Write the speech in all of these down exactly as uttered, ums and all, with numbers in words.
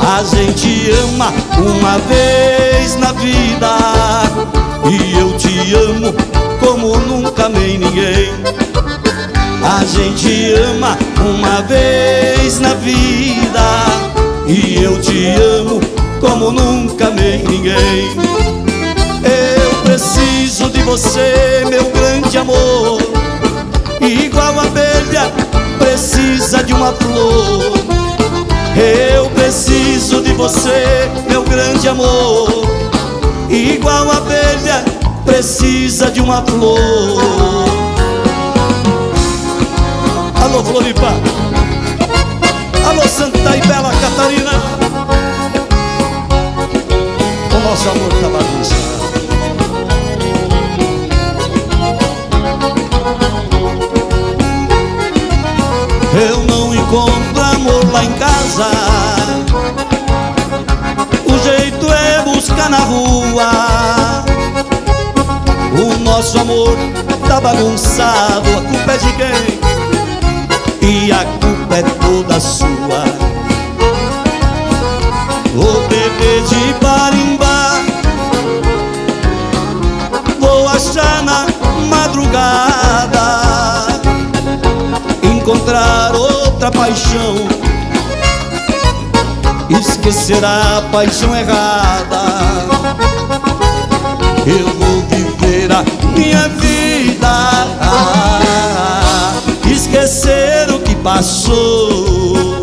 A gente ama uma vez na vida, e eu te amo como nunca amei ninguém. A gente ama uma vez na vida, e eu te amo como nunca amei ninguém. Eu preciso de você, meu grande amor, igual a abelha precisa de uma flor. Eu preciso de você, meu grande amor, igual a abelha precisa de uma flor. Alô, Floripa, alô, Santa e Bela Catarina, o nosso amor tá bagunçado. Eu não encontro amor lá em casa, o jeito é buscar na rua. O nosso amor tá bagunçado, a culpa é de quem? E a culpa é toda sua. Ô bebê de barimbá, vou achar na madrugada, encontrar outra paixão, esquecer a paixão errada. Eu vou viver a minha vida, esquecer o que passou.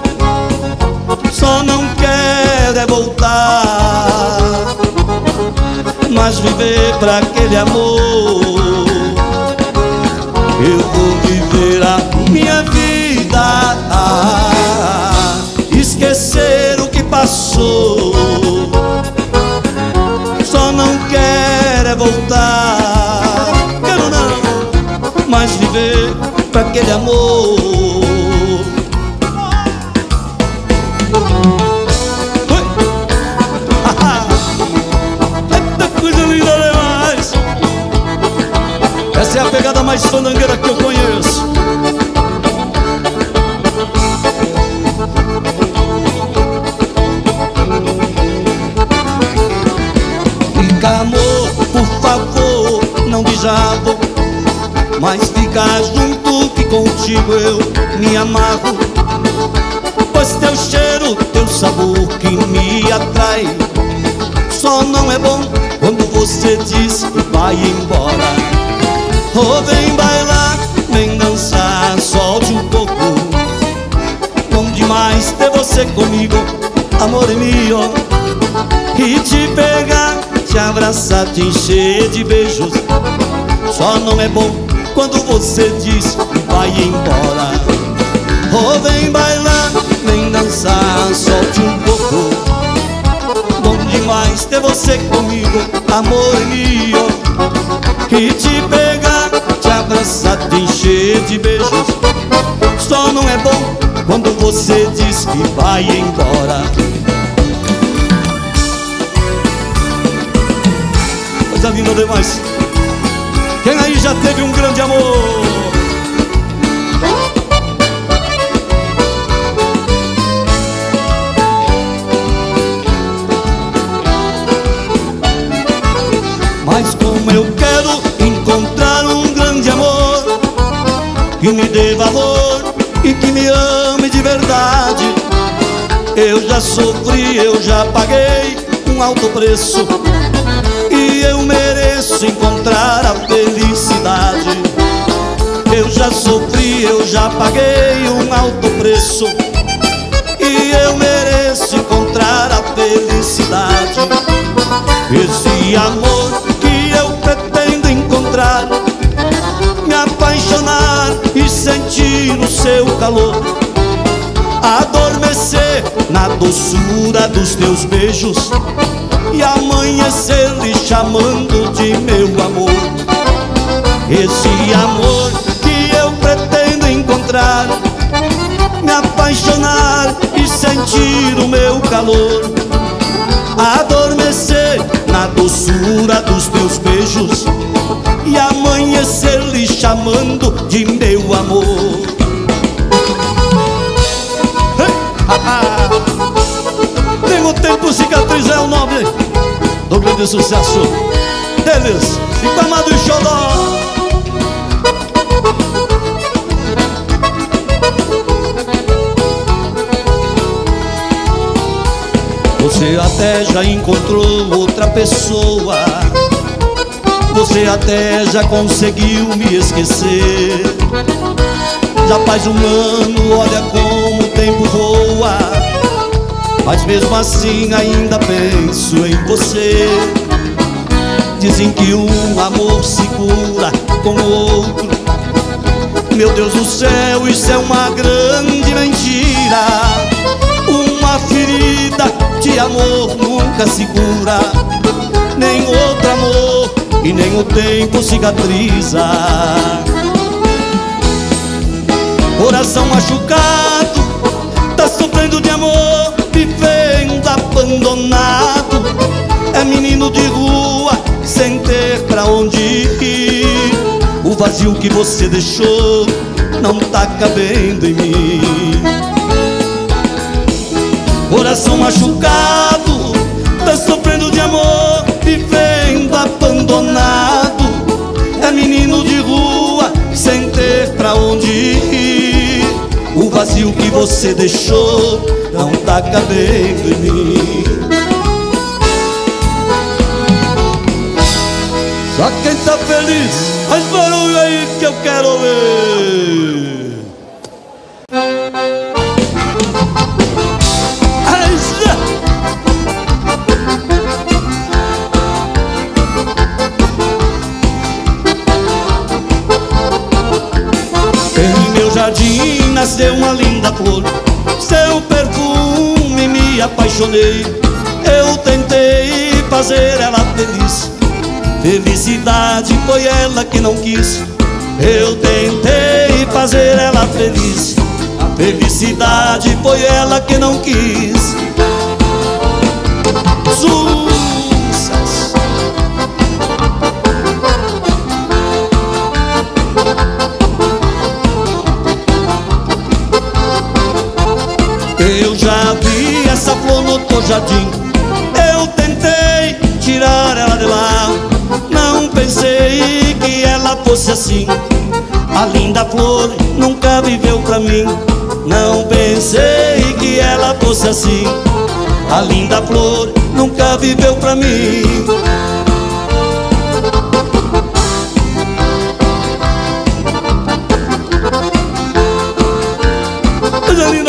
Só não quero é voltar, mas viver pra aquele amor. Eu vou viver a minha vida, esquecer o que passou. Só não quero é voltar, quero não, mas viver pra aquele amor. Eita coisa linda demais! Essa é a pegada mais fandangueira que eu conheço. Fica, amor, por favor, não diz já vou, mas fica junto que contigo eu me amarro. Pois teu cheiro, teu sabor que me atrai, só não é bom quando você diz que vai embora. Oh, vem bailar, vem dançar, solte um pouco. Bom demais ter você comigo, amor meu. E te pegar, te abraçar, te encher de beijos. Só não é bom quando você diz que vai embora. Oh, vem bailar, vem dançar, solte um pouco. Bom demais ter você comigo, amor meu. E te pegar, te abraçar, te encher de beijos. Só não é bom quando você diz que vai embora. Coisa linda demais. Quem aí já teve um grande amor? Mas como eu quero encontrar um grande amor que me dê valor e que me ame de verdade. Eu já sofri, eu já paguei um alto preço, e eu mereço encontrar a felicidade. Eu já sofri, eu já paguei um alto preço, e eu mereço encontrar a felicidade. Esse amor que eu pretendo encontrar, me apaixonar e sentir o seu calor, adormecer na doçura dos teus beijos e amanhecer lhe chamando de meu amor. Esse amor que eu pretendo encontrar, me apaixonar e sentir o meu calor, adormecer na doçura dos teus beijos e amanhecer lhe chamando de meu amor. Padre Zé o Nobre, do grande sucesso deles, Chico Amado e Xodó. Você até já encontrou outra pessoa, você até já conseguiu me esquecer. Já faz um ano, olha como o tempo voa, mas mesmo assim ainda penso em você. Dizem que um amor se cura com o outro. Meu Deus do céu, isso é uma grande mentira. Uma ferida de amor nunca se cura, nem outro amor e nem o tempo cicatriza. Coração machucado, tá sofrendo de amor, vivendo abandonado. É menino de rua, sem ter pra onde ir. O vazio que você deixou não tá cabendo em mim. Coração machucado, tá sofrendo de amor, vivendo abandonado. É menino de rua, sem ter pra onde ir. O vazio que você deixou não tá cabendo em mim. Só quem tá feliz, faz barulho aí que eu quero ver. Em meu jardim nasceu uma linda flor, seu perfume me apaixonei. Eu tentei fazer ela feliz, felicidade foi ela que não quis. Eu tentei fazer ela feliz, felicidade foi ela que não quis. Sucesso. Eu já vi essa flor no teu jardim, eu tentei tirar ela de lá. Não pensei que ela fosse assim, a linda flor nunca viveu pra mim. Não pensei que ela fosse assim, a linda flor nunca viveu pra mim. Coisa linda,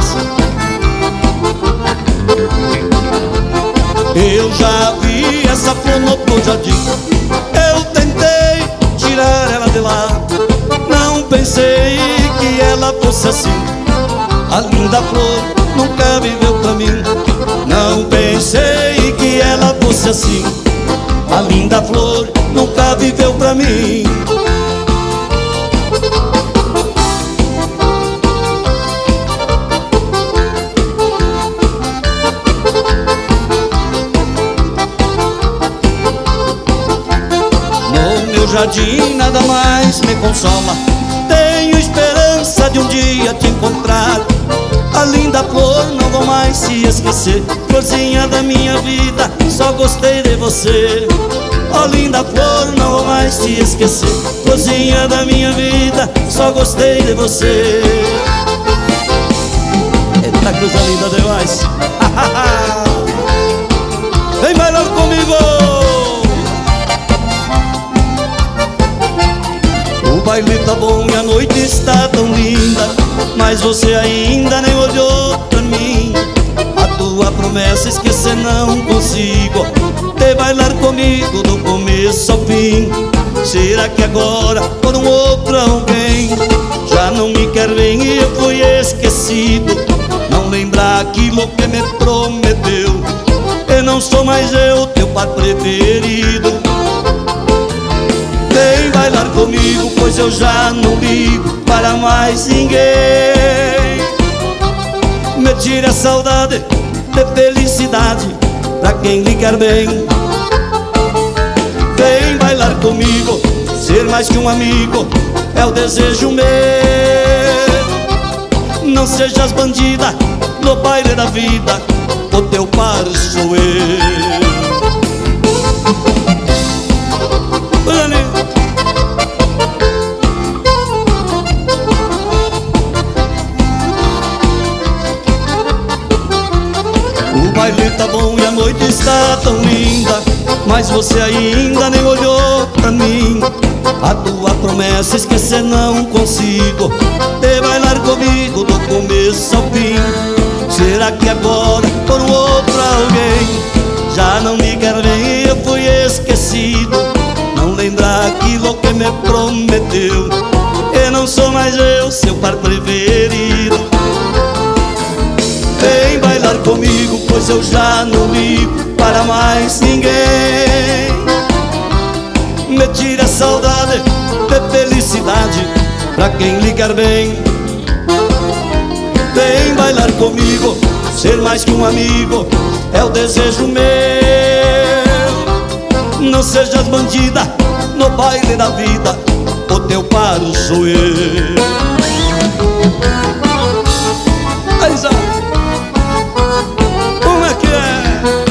eu já vi essa flor no teu jardim, eu tentei tirar ela de lá. Não pensei que ela fosse assim, a linda flor nunca viveu pra mim. Não pensei que ela fosse assim, a linda flor nunca viveu pra mim. Jardim nada mais me consola, tenho esperança de um dia te encontrar. A linda flor não vou mais se esquecer, florzinha da minha vida, só gostei de você. Ó linda flor, não vou mais te esquecer, florzinha da minha vida, só gostei de você. Eita coisa linda demais. Vem bailar comigo. O baile tá bom e a noite está tão linda, mas você ainda nem olhou pra mim. A tua promessa esquecer não consigo, de bailar comigo do começo ao fim. Será que agora por um outro alguém já não me quer bem e eu fui esquecido? Não lembrar aquilo que me prometeu, e não sou mais eu teu par preferido. Vem bailar comigo, pois eu já não ligo para mais ninguém. Me tire a saudade de felicidade pra quem lhe quer bem. Vem bailar comigo, ser mais que um amigo é o desejo meu. Não sejas bandida no baile da vida, o teu par sou eu. O baile tá bom e a noite está tão linda, mas você ainda nem olhou pra mim. A tua promessa esquecer não consigo, de bailar comigo do começo ao fim. Será que agora por um outro alguém já não me quer bem? Eu fui esquecido, não lembrar aquilo que me prometeu. Eu não sou mais eu, seu par preferido. Vem bailar comigo, pois eu já não ligo para mais ninguém. Me tira a saudade de felicidade pra quem lhe quer bem. Vem bailar comigo, ser mais que um amigo é o desejo meu. Não sejas bandida no baile da vida, o teu par sou eu. Aí já, como é que é?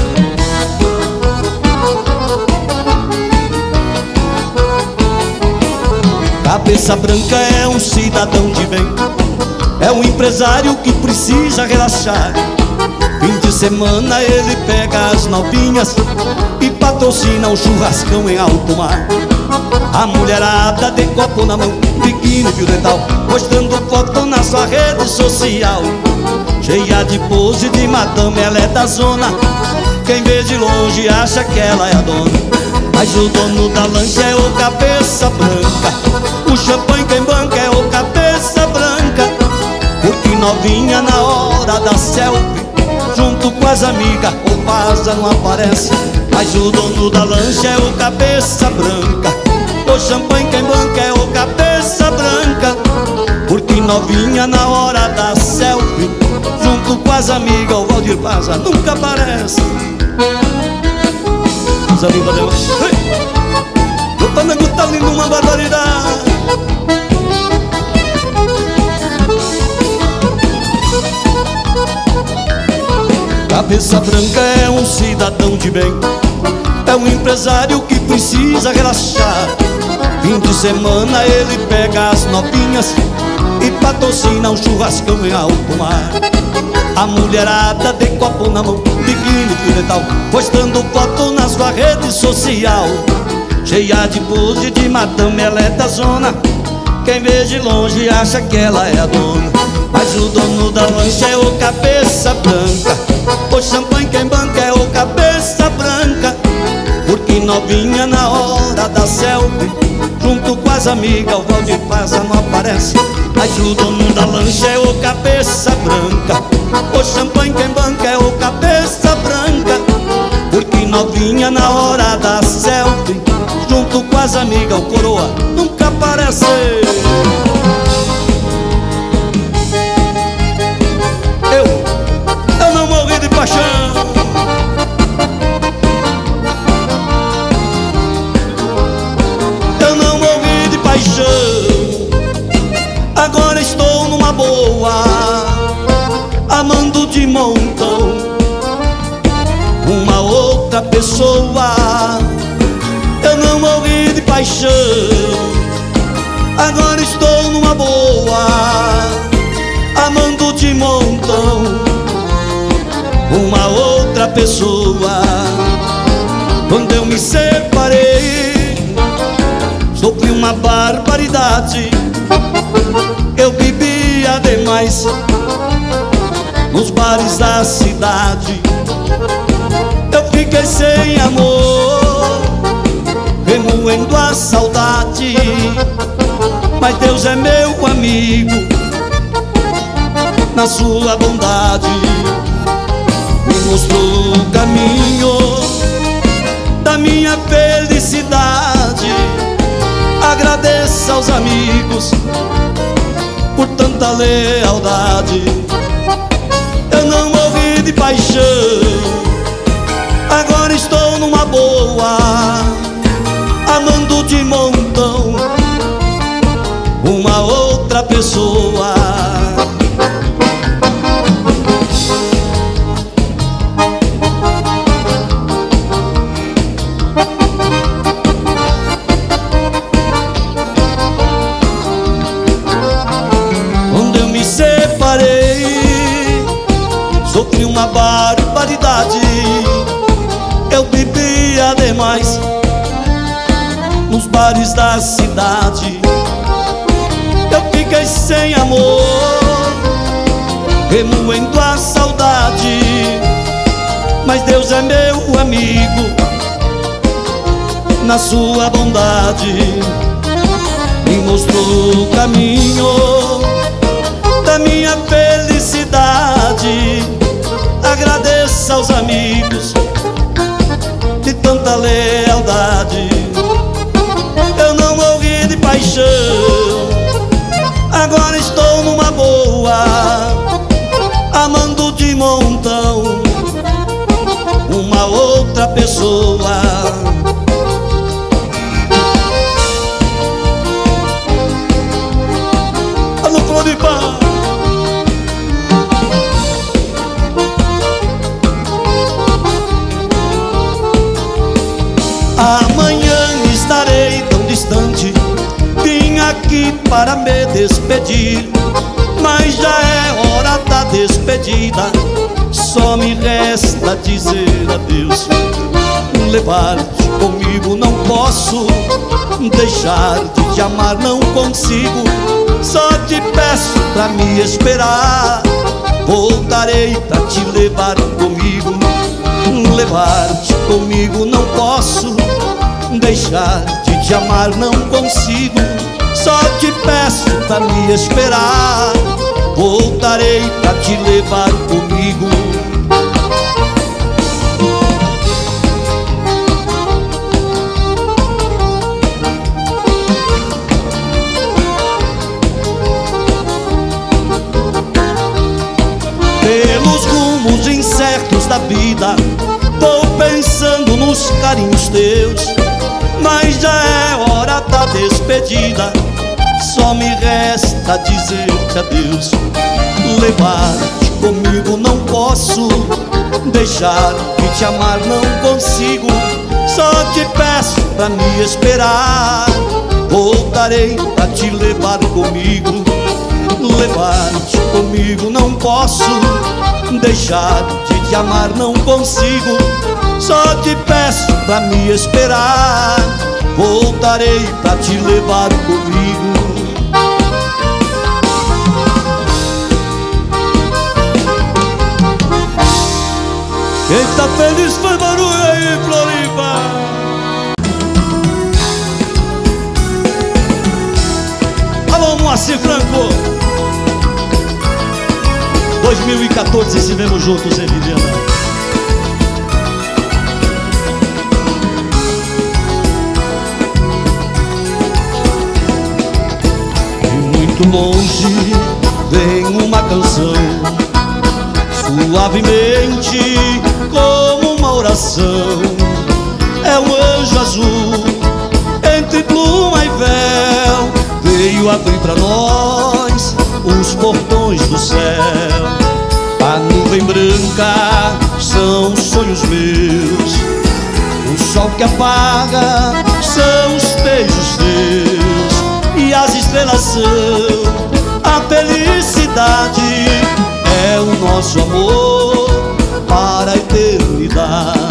Cabeça branca é um cidadão de bem, é um empresário que precisa relaxar. Fim de semana ele pega as novinhas e patrocina um churrascão em alto mar. A mulherada de copo na mão, biquíni fio dental, mostrando foto na sua rede social. Cheia de pose de madame, ela é da zona. Quem vê de longe acha que ela é a dona, mas o dono da lancha é o cabeça branca. O champanhe quem banca é o cabeça branca. Porque novinha na hora da selfie, junto com as amigas, o vaza não aparece, mas o dono da lancha é o cabeça branca. O champanhe quem banca é o cabeça branca. Porque novinha na hora da selfie, junto com as amigas, o Valdir Vaza nunca aparece. Coisa linda demais. O Panango tá lindo, uma barbaridade. Cabeça branca é um cidadão de bem, é um empresário que precisa relaxar. Fim de semana ele pega as novinhas e patrocina um churrascão em alto mar. A mulherada de copo na mão, biquíni fio dental, postando foto na sua rede social. Cheia de pose de madame, ela é da zona. Quem vê de longe acha que ela é a dona, mas o dono da lancha é o cabeça branca. O champanhe quem banca é o cabeça branca. Porque novinha na hora da selfie, junto com as amigas, o Valdir Vaza não aparece, mas o dono da lancha é o cabeça branca. O champanhe quem banca é o cabeça branca. Porque novinha na hora da selfie, junto com as amigas, o coroa nunca aparece. Eu, eu não morri de paixão. Eu não morri de paixão. Agora estou numa boa, amando de montão uma outra pessoa. Eu não morri de paixão. Agora estou numa boa, amando de montão uma outra pessoa. Quando eu me separei, sofri uma barbaridade. Eu bebia demais nos bares da cidade. Eu fiquei sem amor, remoendo a saudade. Mas Deus é meu amigo, na sua bondade me mostrou o caminho da minha felicidade. Agradeço aos amigos por tanta lealdade. Eu não morri de paixão, agora estou numa boa, amando de montão uma outra pessoa. sofri uma barbaridade. Eu bebia demais nos bares da cidade. Eu fiquei sem amor, remoendo a saudade. Mas Deus é meu amigo, na sua bondade me mostrou o caminho da minha felicidade. Agradeço aos amigos de tanta lealdade. Eu não morri de paixão, agora estou numa boa, amando de montão uma outra pessoa. Alô, Floripa! Amanhã estarei tão distante, vim aqui para me despedir. Mas já é hora da despedida, só me resta dizer adeus. Levar-te comigo não posso, deixar de te amar não consigo. Só te peço pra me esperar, voltarei pra te levar comigo. Levar-te comigo não posso, deixar de te amar não consigo. Só te peço pra me esperar, voltarei pra te levar comigo. Pelos rumos incertos da vida, vou pensando nos carinhos teus. Mas já é hora da despedida, só me resta dizer-te adeus. Levar-te comigo não posso, deixar de te amar não consigo. Só te peço pra me esperar, voltarei pra te levar comigo. Levar-te comigo não posso, deixar de te amar não consigo. Só te peço pra me esperar, voltarei pra te levar comigo. Quem tá feliz faz barulho aí, Floripa! Alô, Moacir Franco! dois mil e quatorze estivemos juntos em Viviana. De muito longe vem uma canção, suavemente como uma oração. É um anjo azul entre pluma e véu, veio abrir pra nós os portões do céu. A nuvem branca são sonhos meus, o sol que apaga são os beijos teus, e as estrelas são a felicidade. É o nosso amor para a eternidade.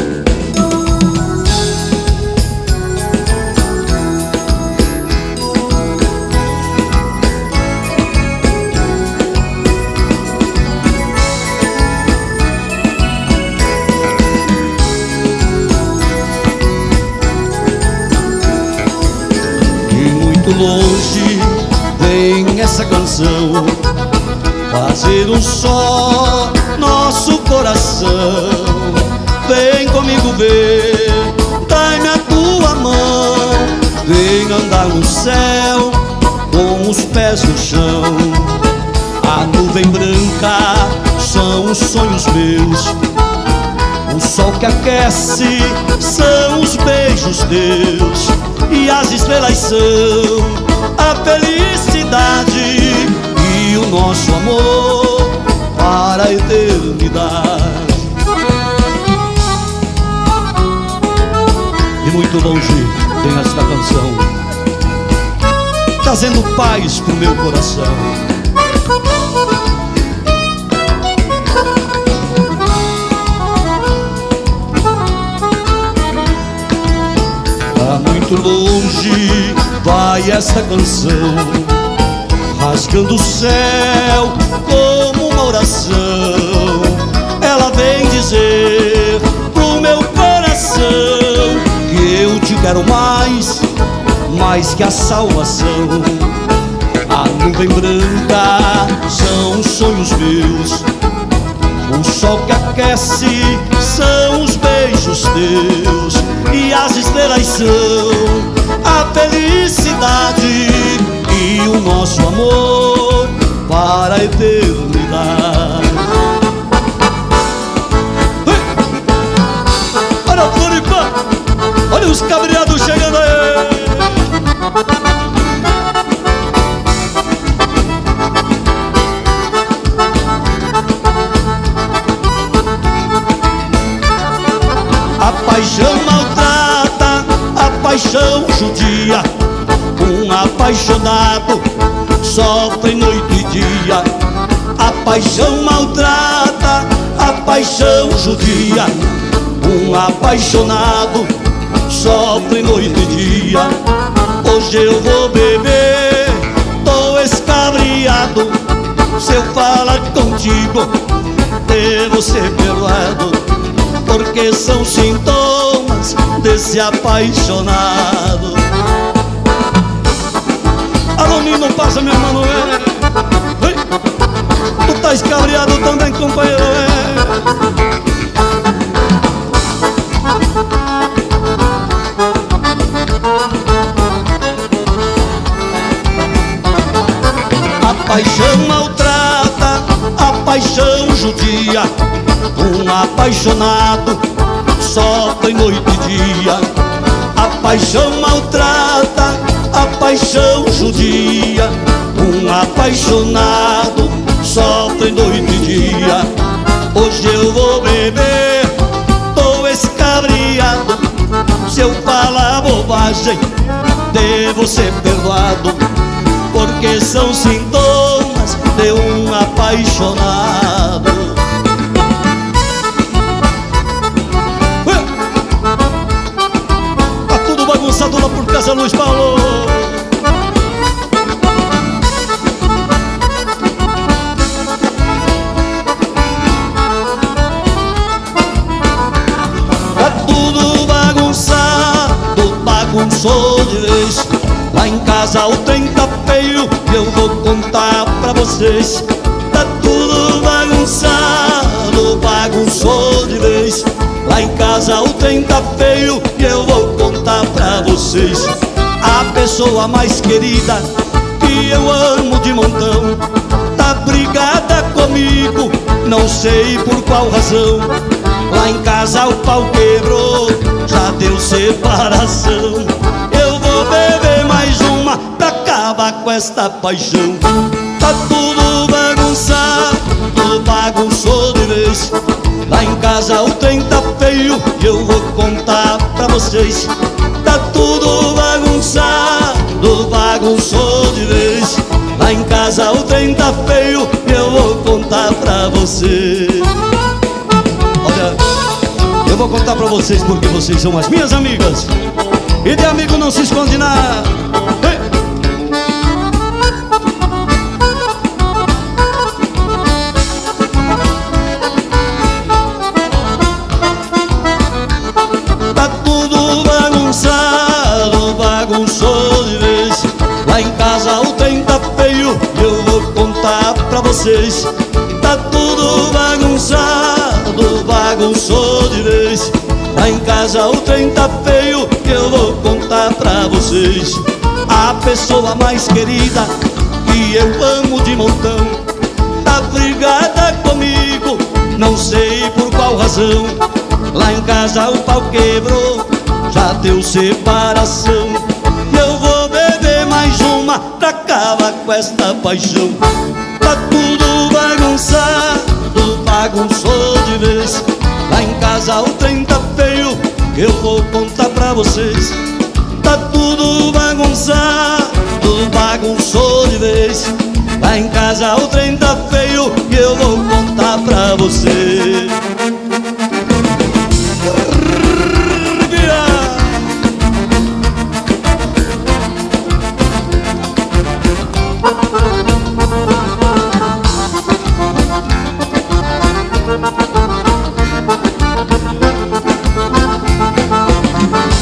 Longe vem essa canção fazer um só nosso coração. Vem comigo ver, dai-me a tua mão. Vem andar no céu com os pés no chão. A nuvem branca são os sonhos meus, o sol que aquece são os beijos teus, e as estrelas são a felicidade e o nosso amor para a eternidade. E muito longe vem esta canção, trazendo paz pro meu coração. esta canção, rasgando o céu como uma oração. Ela vem dizer pro meu coração que eu te quero mais, mais que a salvação. A nuvem branca são os sonhos meus, o sol que aquece são os beijos teus, e as estrelas são a felicidade e o nosso amor para a eternidade. Olha o Floripa, olha os cabreados chegando aí. A paixão maltrata, a paixão judia, um apaixonado sofre noite e dia. A paixão maltrata, a paixão judia, um apaixonado sofre noite e dia. Hoje eu vou beber, tô escabriado, se eu falar contigo devo ser perdoado, porque são sintomas desse apaixonado. Alô, Nino, passa meu mano, é. Tu tá escabriado também, companheiro, é. A paixão maltrata, a paixão judia, um apaixonado sofre noite e dia. A paixão maltrata, a paixão judia, um apaixonado sofre noite e dia. Hoje eu vou beber, tô escabriado, se eu falar bobagem devo ser perdoado, porque são sintomas de um apaixonado. Bagunçado lá por Casa Luiz Paulo. Tá tudo bagunçado, bagunçou de vez. Lá em casa o trem tá feio e eu vou contar pra vocês. Tá tudo bagunçado, bagunçou de vez. Lá em casa o trem tá feio e eu vou contar pra vocês. A pessoa mais querida que eu amo de montão tá brigada comigo, não sei por qual razão. Lá em casa o pau quebrou, já deu separação. Eu vou beber mais uma pra acabar com esta paixão. Tá tudo bagunçado, bagunçou de vez. Lá em casa o trem tá feio e eu vou contar pra vocês. Tá tudo bagunçado, bagunçou de vez. Lá em casa o trem tá feio e eu vou contar pra vocês. Olha, eu vou contar pra vocês porque vocês são as minhas amigas, e de amigo não se esconde nada. Hey! Bagunçou de vez. Lá em casa o trem tá feio e eu vou contar pra vocês. Tá tudo bagunçado, bagunçou de vez. Lá em casa o trem tá feio e eu vou contar pra vocês. A pessoa mais querida que eu amo de montão tá brigada comigo, não sei por qual razão. Lá em casa o pau quebrou, já deu separação. Eu vou beber mais uma pra acabar com esta paixão. Tá tudo bagunçado, bagunçou de vez. Lá em casa o trem tá feio, eu vou contar pra vocês. Tá tudo bagunçado, bagunçou de vez. Lá em casa o trem tá feio e eu vou contar pra vocês.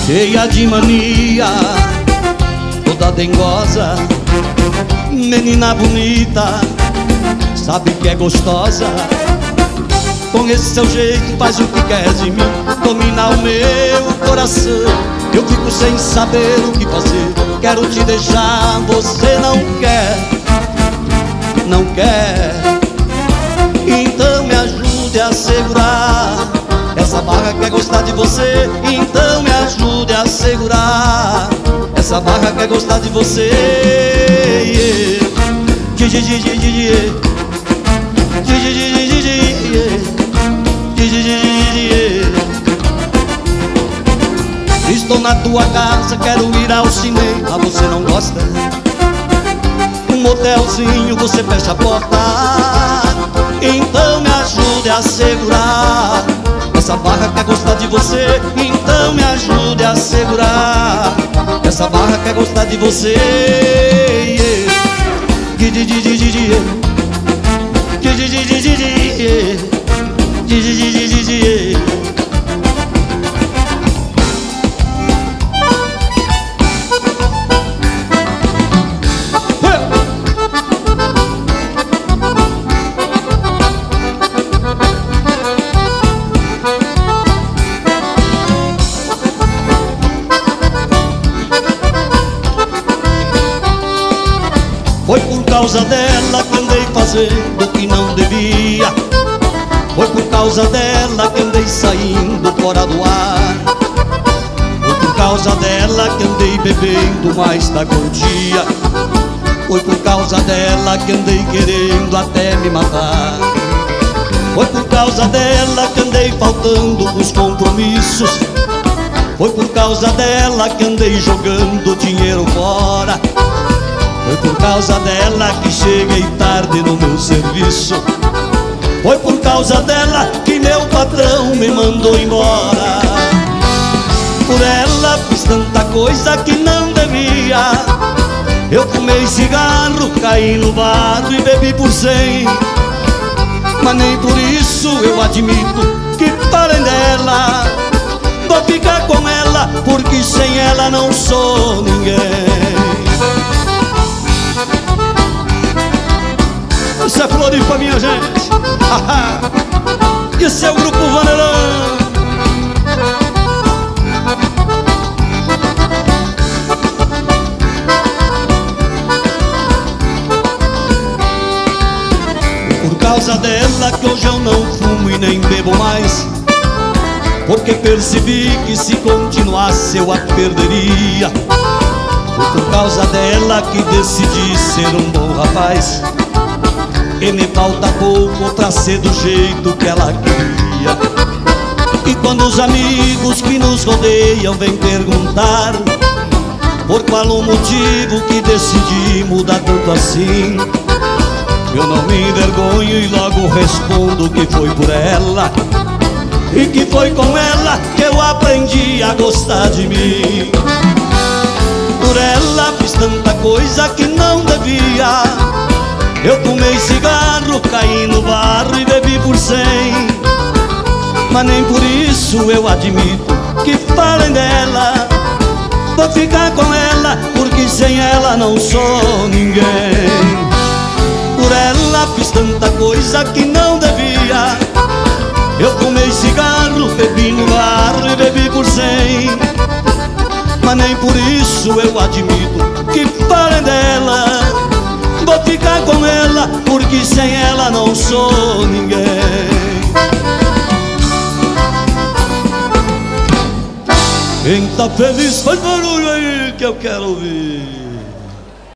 cheia de mania, toda dengosa, menina bonita, sabe que é gostosa. Com esse seu jeito faz o que quer de mim, domina o meu coração. Eu fico sem saber o que fazer, quero te deixar, você não quer, não quer. Então me ajude a segurar essa barra, quer gostar de você. Então me ajude a segurar essa barra, quer gostar de você. Estou na tua casa, quero ir ao cinema, você não gosta? Um motelzinho, você fecha a porta. Então me ajude a segurar essa barra, quer gostar de você. Então me ajude a segurar essa barra, quer gostar de você. Foi por causa dela que andei fazendo o que não devia. Foi por causa dela que andei saindo fora do ar. Foi por causa dela que andei bebendo mais da dia. Foi por causa dela que andei querendo até me matar. Foi por causa dela que andei faltando os compromissos. Foi por causa dela que andei jogando dinheiro fora. Foi por causa dela que cheguei tarde no meu serviço. Foi por causa dela que meu patrão me mandou embora. Por ela fiz tanta coisa que não devia. Eu fumei cigarro, caí no barro e bebi por cem. Mas nem por isso eu admito que falem dela. Vou ficar com ela porque sem ela não sou ninguém. Isso é Floripa, minha gente. Esse é o Grupo Vaneirão. Por causa dela que hoje eu não fumo e nem bebo mais, porque percebi que se continuasse eu a perderia. Foi por causa dela que decidi ser um bom rapaz, e me falta pouco pra ser do jeito que ela queria. E quando os amigos que nos rodeiam vêm perguntar por qual o motivo que decidi mudar tanto assim, eu não me envergonho e logo respondo que foi por ela, e que foi com ela que eu aprendi a gostar de mim. Por ela fiz tanta coisa que não devia. Eu fumei cigarro, caí no barro e bebi por cem. Mas nem por isso eu admito que falem dela. Vou ficar com ela porque sem ela não sou ninguém. Por ela fiz tanta coisa que não devia. Eu fumei cigarro, bebi no barro e bebi por cem. Mas nem por isso eu admito que falem dela. Vou ficar com ela porque sem ela não sou ninguém. Quem tá feliz faz barulho aí que eu quero ouvir.